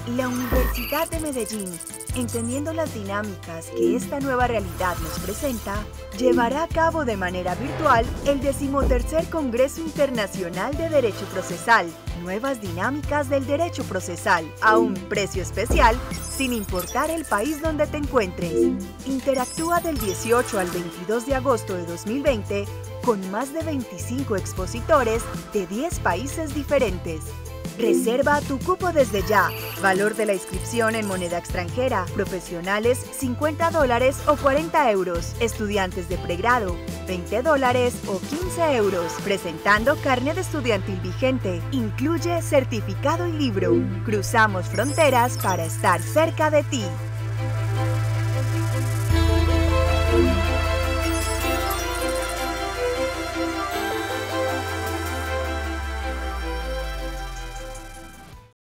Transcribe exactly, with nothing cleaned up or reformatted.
La Universidad de Medellín, entendiendo las dinámicas que esta nueva realidad nos presenta, llevará a cabo de manera virtual el decimotercer Congreso Internacional de Derecho Procesal, Nuevas Dinámicas del Derecho Procesal, a un precio especial, sin importar el país donde te encuentres. Interactúa del dieciocho al veintidós de agosto de dos mil veinte con más de veinticinco expositores de diez países diferentes. Reserva tu cupo desde ya. Valor de la inscripción en moneda extranjera. Profesionales, cincuenta dólares o cuarenta euros. Estudiantes de pregrado, veinte dólares o quince euros. Presentando carnet estudiantil vigente. Incluye certificado y libro. Cruzamos fronteras para estar cerca de ti.